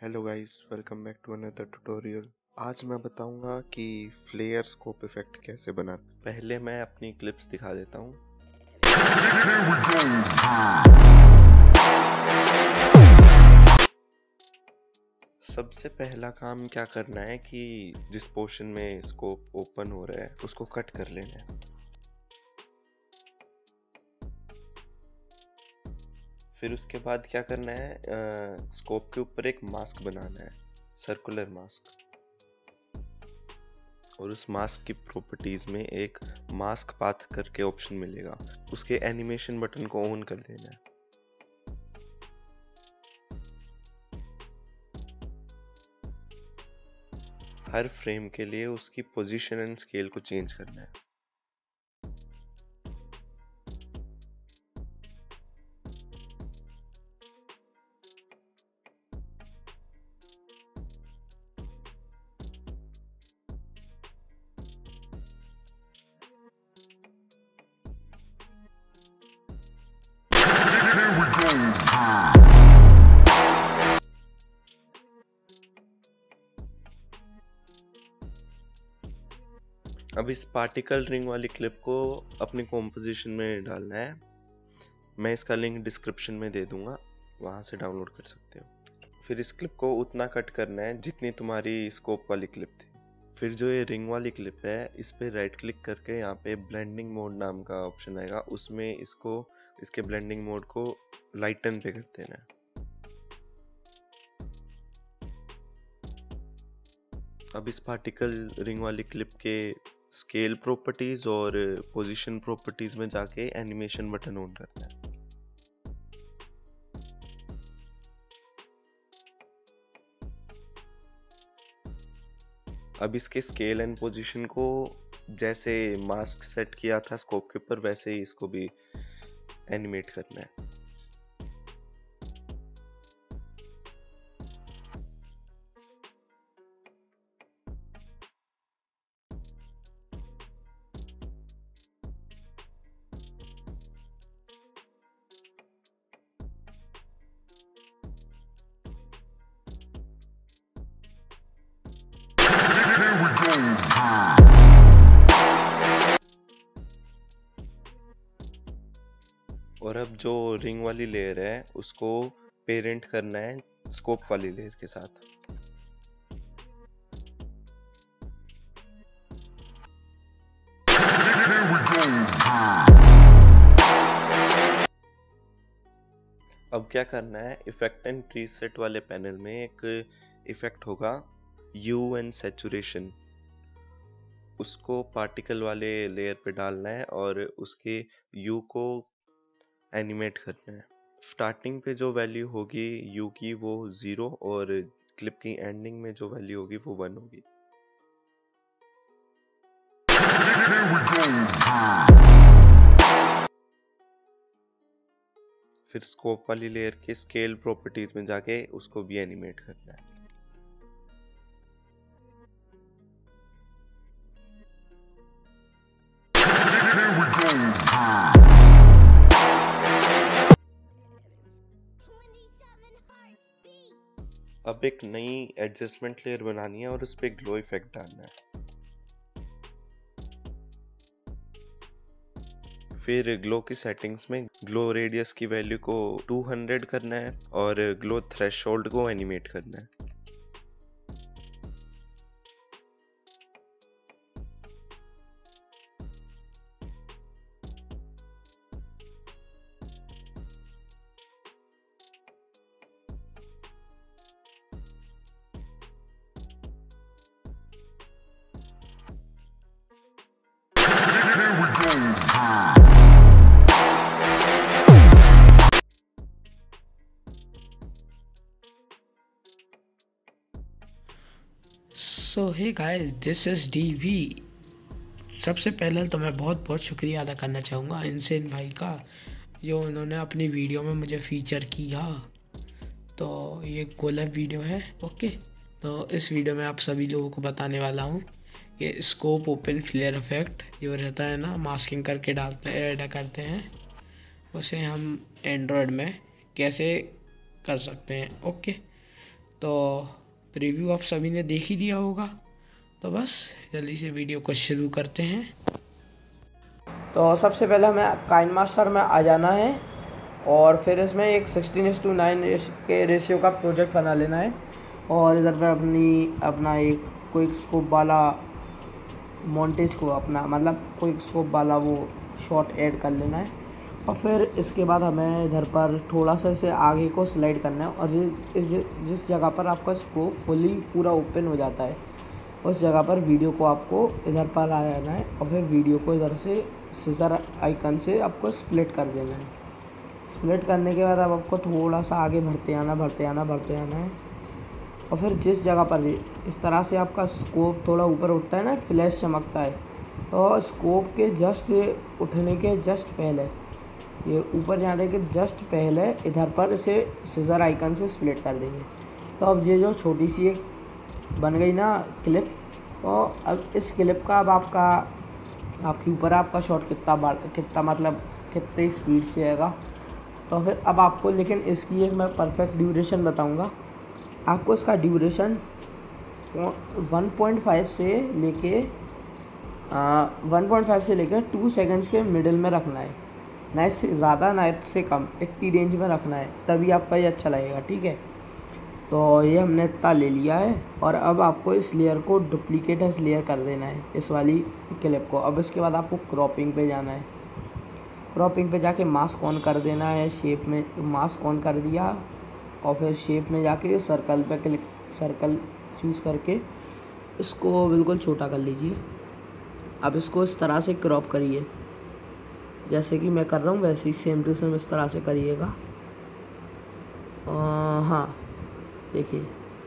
Hello guys, welcome back to another tutorial. आज मैं बताऊंगा कि फ्लेयर स्कोप इफेक्ट कैसे बनाते। पहले मैं अपनी क्लिप्स दिखा देता हूँ। सबसे पहला काम क्या करना है कि जिस पोर्शन में स्कोप ओपन हो रहा है उसको कट कर लेना है। फिर उसके बाद क्या करना है, स्कोप के ऊपर एक मास्क बनाना है, सर्कुलर मास्क। और उस मास्क की प्रॉपर्टीज में एक मास्क पाथ करके ऑप्शन मिलेगा, उसके एनिमेशन बटन को ऑन कर देना है। हर फ्रेम के लिए उसकी पोजीशन एंड स्केल को चेंज करना है। अब इस पार्टिकल रिंग वाली क्लिप को अपनी कॉम्पोजिशन में डालना है। मैं इसका लिंक डिस्क्रिप्शन में दे दूंगा, वहां से डाउनलोड कर सकते हो। फिर इस क्लिप को उतना कट करना है जितनी तुम्हारी स्कोप वाली क्लिप थी। फिर जो ये रिंग वाली क्लिप है, इस पे राइट क्लिक करके यहाँ पे ब्लेंडिंग मोड नाम का ऑप्शन आएगा, उसमें इसके ब्लेंडिंग मोड को लाइटन पे कर देना है। अब इस पार्टिकल रिंग वाली क्लिप के स्केल प्रॉपर्टीज और पोजीशन प्रॉपर्टीज में जाके एनिमेशन बटन ऑन करना है। अब इसके स्केल एंड पोजीशन को जैसे मास्क सेट किया था स्कोप के ऊपर, वैसे ही इसको भी एनिमेट करना है। और अब जो रिंग वाली लेयर है उसको पेरेंट करना है स्कोप वाली लेयर के साथ। अब क्या करना है, इफेक्ट एंड प्रीसेट वाले पैनल में एक इफेक्ट होगा यू एंड सैचुरेशन, उसको पार्टिकल वाले लेयर पे डालना है और उसके यू को एनिमेट करना है। स्टार्टिंग पे जो वैल्यू होगी यू की वो 0 और क्लिप की एंडिंग में जो वैल्यू होगी वो 1 होगी। फिर स्कोप वाली लेयर के स्केल प्रॉपर्टीज में जाके उसको भी एनिमेट करना है। अब एक नई एडजस्टमेंट लेयर बनानी है और उस पे ग्लो इफेक्ट डालना है। फिर ग्लो की सेटिंग्स में ग्लो रेडियस की वैल्यू को 200 करना है और ग्लो थ्रेशोल्ड को एनिमेट करना है। So hey guys, this is DV. सबसे पहले तो मैं बहुत बहुत शुक्रिया अदा करना चाहूँगा इनसेन भाई का, जो उन्होंने अपनी वीडियो में मुझे फ़ीचर किया। तो ये कोलैब वीडियो है। ओके, तो इस वीडियो में आप सभी लोगों को बताने वाला हूँ ये स्कोप ओपन फ्लेयर इफेक्ट जो रहता है ना, मास्किंग करके डालते ऐड करते हैं, उसे हम एंड्रॉयड में कैसे कर सकते हैं। ओके, तो प्रीव्यू आप सभी ने देख ही दिया होगा, तो बस जल्दी से वीडियो को शुरू करते हैं। तो सबसे पहले हमें काइनमास्टर में आ जाना है और फिर इसमें एक 16:9 के रेशियो का प्रोजेक्ट बना लेना है और इधर पर अपना एक क्विक स्कोप वाला मॉन्टेज को अपना मतलब क्विक स्कोप वाला वो शॉट ऐड कर लेना है। और फिर इसके बाद हमें इधर पर थोड़ा सा इसे आगे को स्लाइड करना है और जिस जगह पर आपका स्कोप फुली पूरा ओपन हो जाता है उस जगह पर वीडियो को आपको इधर पर आ जाना है और फिर वीडियो को इधर से सीजर आइकन से आपको स्प्लिट कर देना है। स्प्लिट करने के बाद अब आपको थोड़ा सा आगे बढ़ते आना है और फिर जिस जगह पर इस तरह से आपका स्कोप थोड़ा ऊपर उठता है ना, फ्लैश चमकता है, तो स्कोप के जस्ट उठने के जस्ट पहले, ये ऊपर जाने के जस्ट पहले इधर पर इसे सीजर आइकन से स्प्लिट कर देंगे। तो अब ये जो छोटी सी एक बन गई ना क्लिप, तो अब इस क्लिप का अब आपके ऊपर आपका शॉट कितना मतलब कितने स्पीड से आएगा। तो फिर अब आपको लेकिन इसकी एक मैं परफेक्ट ड्यूरेशन बताऊंगा। आपको इसका ड्यूरेशन 1.5 से लेके 2 सेकंड्स के मिडिल में रखना है, ना इससे ज़्यादा ना इससे कम, इतनी रेंज में रखना है, तभी आपका ये अच्छा लगेगा। ठीक है, तो ये हमने इतना ले लिया है और अब आपको इस लेयर को डुप्लीकेट लेयर कर देना है, इस वाली क्लिप को। अब इसके बाद आपको क्रॉपिंग पे जाना है। क्रॉपिंग पे जाके मास्क ऑन कर देना है, शेप में मास्क ऑन कर दिया और फिर शेप में जाके सर्कल चूज़ करके इसको बिल्कुल छोटा कर लीजिए। अब इसको इस तरह से क्रॉप करिए, जैसे कि मैं कर रहा हूँ वैसे ही सेम टू सेम इस तरह से करिएगा। हाँ देखिए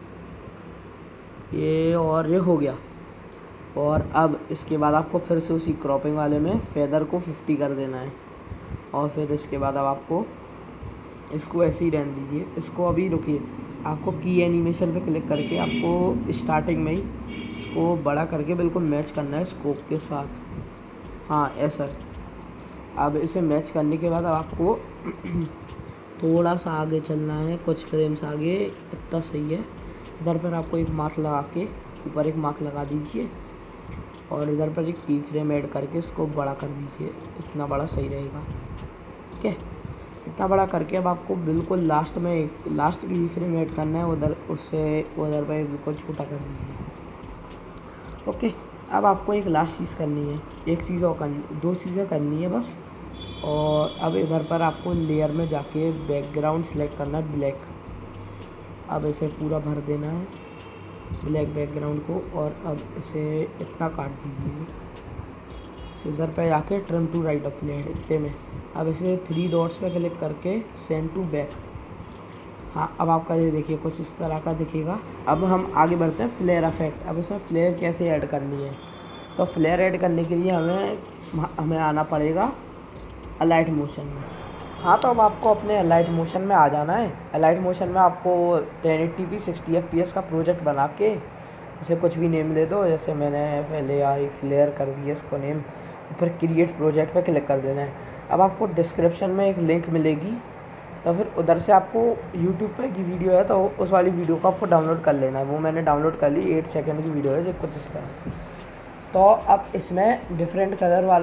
ये हो गया। और अब इसके बाद आपको फिर से उसी क्रॉपिंग वाले में फेदर को 50 कर देना है और फिर इसके बाद अब आपको इसको ऐसे ही रहने दीजिए। इसको अभी रुकिए, आपको की एनिमेशन पे क्लिक करके आपको स्टार्टिंग में ही इसको बड़ा करके बिल्कुल मैच करना है स्कोप के साथ। हाँ ऐसा। अब इसे मैच करने के बाद अब आपको थोड़ा सा आगे चलना है, कुछ फ्रेम्स आगे, इतना सही है। इधर पर आपको एक मार्क लगा के ऊपर एक मार्क लगा दीजिए और इधर पर एक की फ्रेम ऐड करके इसको बड़ा कर दीजिए, इतना बड़ा सही रहेगा। ठीक है, इतना बड़ा करके अब आपको बिल्कुल लास्ट में एक लास्ट की फ्रेम ऐड करना है, उधर पर बिल्कुल छोटा कर दीजिए। ओके, अब आपको एक लास्ट चीज़ करनी है, एक चीज़ और करनी, 2 चीज़ें करनी है बस। और अब इधर पर आपको लेयर में जाके बैकग्राउंड सेलेक्ट करना है ब्लैक। अब इसे पूरा भर देना है ब्लैक बैकग्राउंड को और अब इसे इतना काट दीजिए, सीजर पे जाके trim to right of plate इतने में। अब इसे 3 डॉट्स पे क्लिक करके सेंड टू बैक। हाँ अब आपका ये देखिए कुछ इस तरह का दिखेगा। अब हम आगे बढ़ते हैं फ्लेयर इफेक्ट। अब इसमें फ्लेयर कैसे ऐड करनी है, तो फ्लेयर ऐड करने के लिए हमें आना पड़ेगा अलाइट मोशन में। हाँ तो अब आपको अपने अलाइट मोशन में आ जाना है। अलाइट मोशन में आपको 1080p 60 fps का प्रोजेक्ट बना के इसे कुछ भी नेम ले दो, जैसे मैंने पहले यार फ्लेयर कर दिया इसको नेम, फिर क्रिएट प्रोजेक्ट पे क्लिक कर देना है। अब आपको डिस्क्रिप्शन में एक लिंक मिलेगी, तो फिर उधर से आपको यूट्यूब पे की वीडियो है तो उस वाली वीडियो को आपको डाउनलोड कर लेना है। वो मैंने डाउनलोड कर ली, 8 सेकंड की वीडियो है जो कुछ इस तरह। तो अब इसमें डिफरेंट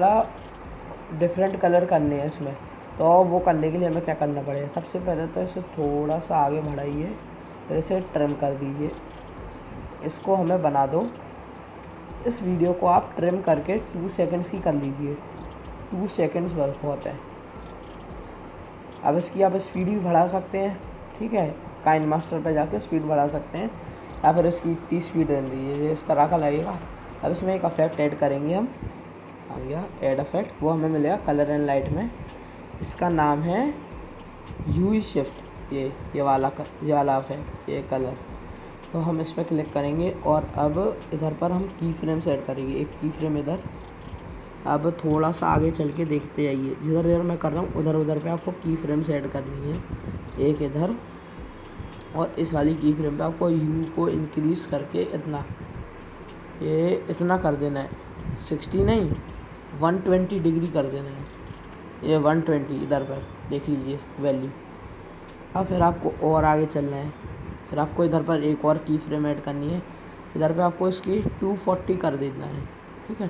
कलर करने हैं इसमें, तो वो करने के लिए हमें क्या करना पड़ेगा, सबसे पहले तो इसे थोड़ा सा आगे बढ़ाइए, फिर इसे ट्रिम कर दीजिए। इसको हमें बना दो, इस वीडियो को आप ट्रिम करके 2 सेकंड्स की कर लीजिए, 2 सेकंड्स बहुत है। अब इसकी आप स्पीड भी बढ़ा सकते हैं, ठीक है, काइनमास्टर पे जाके स्पीड बढ़ा सकते हैं, या फिर इसकी इतनी स्पीड रहने दीजिए, ये इस तरह का लगेगा। अब इसमें एक इफेक्ट ऐड करेंगे हम, आ गया ऐड इफेक्ट, वो हमें मिलेगा कलर एंड लाइट में। इसका नाम है यू शिफ्ट, ये वाला इफेक्ट, ये कलर। तो हम इस पर क्लिक करेंगे और अब इधर पर हम की फ्रेम सेट करेंगे, एक की फ्रेम इधर। अब थोड़ा सा आगे चल के देखते जाइए, जिधर मैं कर रहा हूँ उधर पे आपको की फ्रेम सेट करनी है, एक इधर और इस वाली की फ्रेम पे आपको यू को इंक्रीज़ करके इतना कर देना है, 60 नहीं 120 डिग्री कर देना है, ये 120 इधर पर देख लीजिए वैल्यू। अब फिर आपको और आगे चलना है, फिर आपको इधर पर एक और की फ्रेम ऐड करनी है। इधर पे आपको इसकी 240 कर देना है, ठीक है,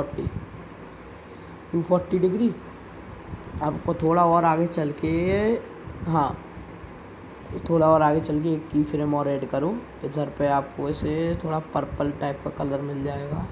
240 डिग्री। आपको थोड़ा और आगे चल के, हाँ थोड़ा और आगे चल के एक की फ्रेम और ऐड करो। इधर पे आपको इसे थोड़ा पर्पल टाइप का कलर मिल जाएगा।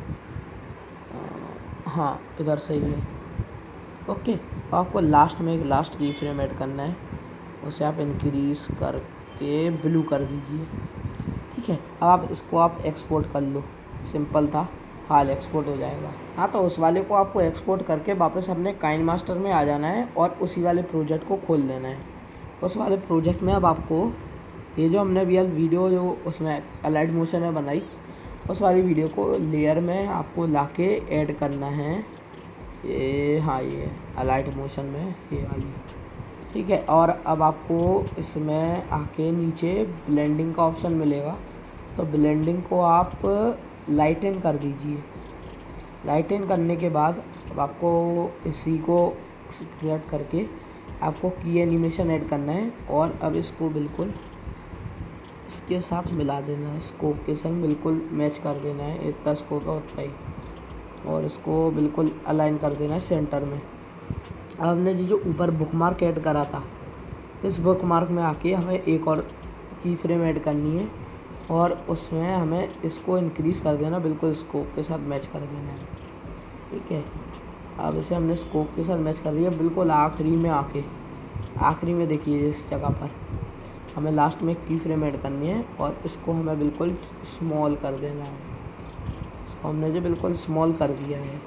हाँ इधर सही है, ओके। आपको लास्ट में एक लास्ट की फ्रेम ऐड करना है, उसे आप इंक्रीज करके ब्लू कर दीजिए, ठीक है। अब आप इसको आप एक्सपोर्ट कर लो, सिंपल था, हाल एक्सपोर्ट हो जाएगा। हाँ तो उस वाले को आपको एक्सपोर्ट करके वापस अपने काइनमास्टर में आ जाना है और उसी वाले प्रोजेक्ट को खोल देना है। उस वाले प्रोजेक्ट में अब आपको ये जो हमने अभी वीडियो जो उसमें अलाइट मोशन में बनाई, उस वाली वीडियो को लेयर में आपको लाके ऐड करना है। ये हाँ ये अलाइट मोशन में ये वाली, ठीक है। और अब आपको इसमें आके नीचे ब्लेंडिंग का ऑप्शन मिलेगा, तो ब्लेंडिंग को आप लाइटन कर दीजिए। लाइटन करने के बाद अब आपको इसी को सिलेक्ट करके आपको की एनिमेशन ऐड करना है और अब इसको बिल्कुल इसके साथ मिला देना है, स्कोप के संग बिल्कुल मैच कर देना है, इतना स्कोप है उतना ही, और इसको बिल्कुल अलाइन कर देना है सेंटर में। अब हमने जो ऊपर बुक मार्क ऐड करा था, इस बुक मार्क में आके हमें एक और की फ्रेम ऐड करनी है और उसमें हमें इसको इंक्रीज़ कर देना, बिल्कुल स्कोप के साथ मैच कर देना है, ठीक है। अब इसे हमने स्कोप के साथ मैच कर दिया। बिल्कुल आखिरी में आके, आखिरी में देखिए इस जगह पर हमें लास्ट में की फ्रेम ऐड करनी है और इसको हमें बिल्कुल स्मॉल कर देना है। इसको हमने जो बिल्कुल स्मॉल कर दिया है।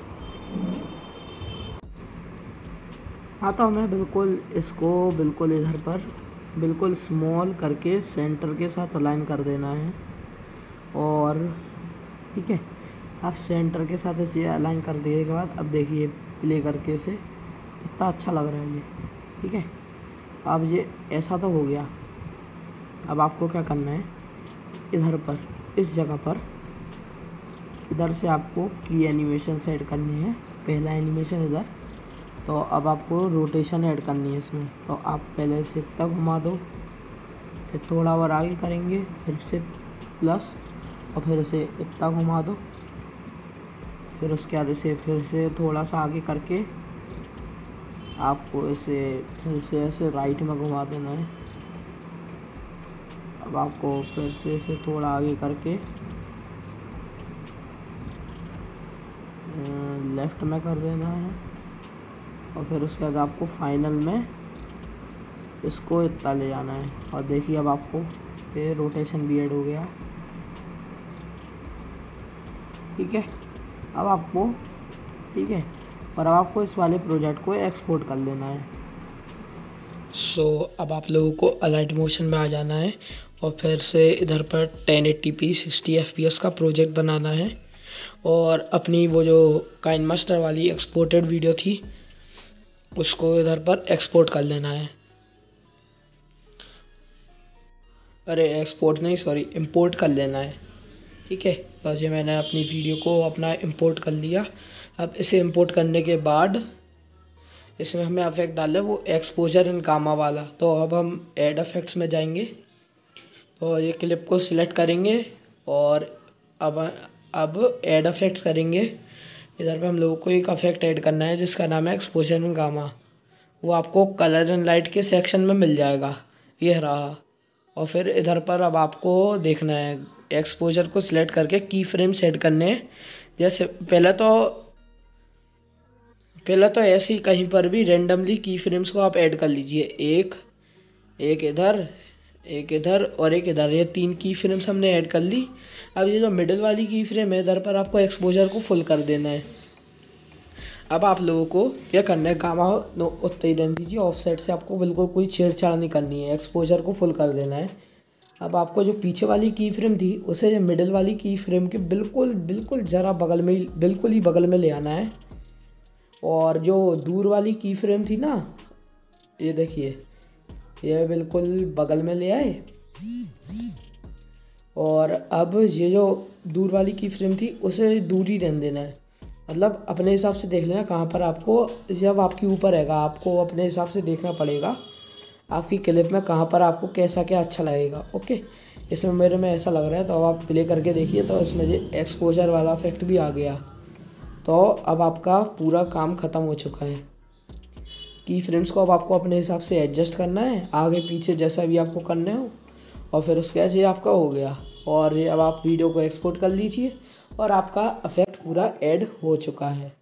हाँ तो हमें बिल्कुल इसको बिल्कुल इधर पर बिल्कुल स्मॉल करके सेंटर के साथ अलाइन कर देना है और ठीक है। आप सेंटर के साथ इसे अलाइन कर देने के बाद अब देखिए प्ले करके इसे इतना अच्छा लग रहा है ये, ठीक है। अब ये ऐसा तो हो गया। अब आपको क्या करना है, इधर पर इस जगह पर इधर से आपको की एनिमेशन ऐड करनी है। पहला एनिमेशन इधर, तो अब आपको रोटेशन ऐड करनी है इसमें। तो आप पहले से इतना घुमा दो, फिर थोड़ा और आगे करेंगे, फिर से प्लस और फिर से इतना घुमा दो, फिर उसके बाद इसे फिर से थोड़ा सा आगे करके आपको इसे फिर से ऐसे राइट में घुमा देना है। अब आपको फिर से इसे थोड़ा आगे करके लेफ़्ट में कर देना है और फिर उसके बाद आपको फाइनल में इसको इतना ले जाना है। और देखिए अब आपको ये रोटेशन भी ऐड हो गया, ठीक है। अब आपको ठीक है, और अब आपको इस वाले प्रोजेक्ट को एक्सपोर्ट कर लेना है। अब आप लोगों को अलाइट मोशन में आ जाना है और फिर से इधर पर 1080p 60 fps का प्रोजेक्ट बनाना है और अपनी वो जो काइनमास्टर वाली एक्सपोर्टेड वीडियो थी उसको इधर पर एक्सपोर्ट कर लेना है। अरे एक्सपोर्ट नहीं, सॉरी, इंपोर्ट कर लेना है, ठीक है। तो ये मैंने अपनी वीडियो को अपना इंपोर्ट कर लिया। अब इसे इंपोर्ट करने के बाद इसमें हमें इफेक्ट डालना है वो एक्सपोजर इन गामा वाला। तो अब हम ऐड इफेक्ट्स में जाएंगे, तो ये क्लिप को सिलेक्ट करेंगे और अब ऐड इफेक्ट्स करेंगे। इधर पे हम लोगों को एक इफेक्ट ऐड करना है जिसका नाम है एक्सपोजर इन गामा। वो आपको कलर एंड लाइट के सेक्शन में मिल जाएगा, ये रहा। और फिर इधर पर अब आपको देखना है एक्सपोजर को सिलेक्ट करके की फ्रेम सेट करने हैं। जैसे पहले तो ऐसे ही कहीं पर भी रेंडमली की फ्रेम्स को आप ऐड कर लीजिए, एक इधर और एक इधर, ये 3 की फ्रेम्स हमने ऐड कर ली। अब ये जो मिडिल वाली की फ्रेम है इधर पर आपको एक्सपोजर को फुल कर देना है। अब आप लोगों को क्या करना है, गामा उतना ही रहने दीजिए, ऑफसेट से आपको बिल्कुल कोई छेड़छाड़ नहीं करनी है, एक्सपोजर को फुल कर देना है। अब आपको जो पीछे वाली की फ्रेम थी उसे मिडिल वाली की फ्रेम के बिल्कुल ज़रा बगल में, बिल्कुल ही बगल में ले आना है। और जो दूर वाली की फ्रेम थी ना, ये देखिए, ये बिल्कुल बगल में ले आए। और अब ये जो दूर वाली की फ्रेम थी उसे दूर ही रहने देना है, मतलब अपने हिसाब से देख लेना कहाँ पर आपको, जब आपके ऊपर रहेगा आपको अपने हिसाब से देखना पड़ेगा। आपकी क्लिप में कहाँ पर आपको कैसा क्या अच्छा लगेगा। ओके, इसमें मेरे में ऐसा लग रहा है, तो अब आप प्ले करके देखिए, तो इसमें ये एक्सपोजर वाला इफेक्ट भी आ गया। तो अब आपका पूरा काम ख़त्म हो चुका है। की फ्रेम्स को अब आपको अपने हिसाब से एडजस्ट करना है, आगे पीछे जैसा भी आपको करना हो, और फिर उसके बाद ये आपका हो गया। और ये अब आप वीडियो को एक्सपोर्ट कर लीजिए और आपका इफेक्ट पूरा ऐड हो चुका है।